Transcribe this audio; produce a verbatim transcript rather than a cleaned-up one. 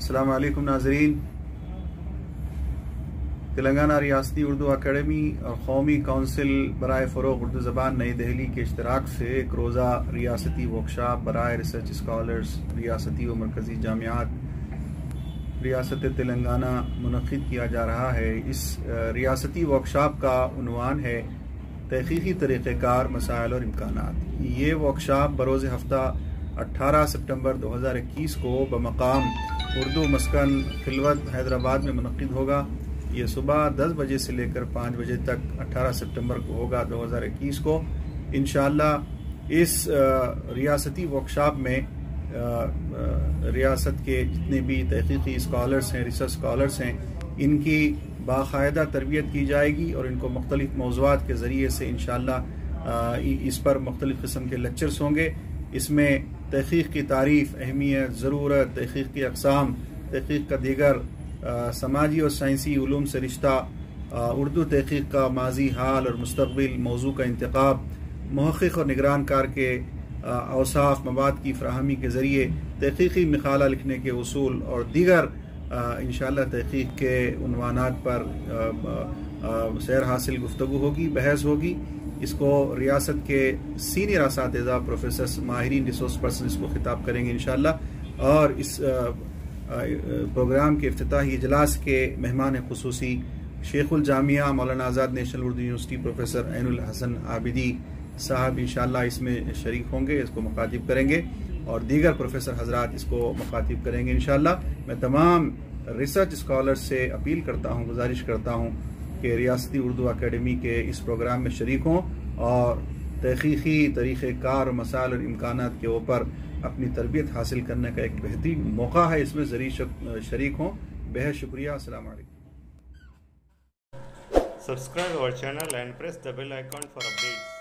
السلام علیکم ناظرین، تلنگانہ ریاستی اردو اکیڈمی اور قومی کونسل برائے فروغ اردو زبان نئی دہلی کے اشتراک سے ایک روزہ ریاستی ورکشاپ برائے ریسرچ اسکالرز ریاستی و مرکزی جامعات ریاست تلنگانہ منعقد کیا جا رہا ہے۔ اس ریاستی ورکشاپ کا عنوان ہے تحقیقی طریقہ کار، مسائل اور امکانات۔ یہ ورکشاپ بروز ہفتہ اٹھارہ ستمبر دو ہزار اکیس کو بمقام اردو مسکن خلوت حیدرآباد میں منعقد ہوگا۔ یہ صبح دس بجے سے لے کر پانچ بجے تک اٹھارہ ستمبر کو ہوگا دو ہزار اکیس کو۔ انشاءاللہ اس ریاستی ورکشاپ میں ریاست کے جتنے بھی تحقیقی اسکالرس ہیں، ریسرچ اسکالرس ہیں، ان کی باقاعدہ تربیت کی جائے گی اور ان کو مختلف موضوعات کے ذریعے سے انشاءاللہ اس پر مختلف قسم کے لیکچرز ہوں گے۔ اس میں تحقیق کی تعریف، اہمیت، ضرورت، تحقیق کی اقسام، تحقیق کا دیگر سماجی اور سائنسی علوم سے رشتہ، اردو تحقیق کا ماضی، حال اور مستقبل، موضوع کا انتخاب، محقق اور نگران کار کے اوصاف، مواد کی فراہمی کے ذریعے تحقیقی مقالہ لکھنے کے اصول اور دیگر انشاءاللہ تحقیق کے عنوانات پر سیر حاصل گفتگو ہوگی، بحث ہوگی۔ اس کو ریاست کے سینئر اساتذہ، پروفیسرز، ماہرین، ریسورس پرسن اس کو خطاب کریں گے انشاءاللہ۔ اور اس پروگرام کے افتتاحی اجلاس کے مہمان خصوصی شیخ الجامعہ مولانا Azad national Urdu university professor Ain ul-Hasan Abidi صاحب انشاءاللہ اس میں شریک ہوں گے، اس کو مخاطب کریں گے، اور دیگر پروفیسر حضرات اس کو مخاطب کریں گے انشاءاللہ۔ میں تمام ریسرچ اسکالرز سے اپیل کرتا ہوں، گزارش کرتا ہوں کہ ریاستی اردو اکیڈمی کے اس پروگرام میں شریک ہوں اور تحقیقی طریقہ کار، مسائل اور امکانات کے اوپر اپنی تربیت حاصل کرنے کا ایک بہترین موقع ہے، اس میں ضرور شریک ہوں۔ بہت شکریہ۔ السلام علیکم۔ Subscribe our channel and press the bell icon for updates.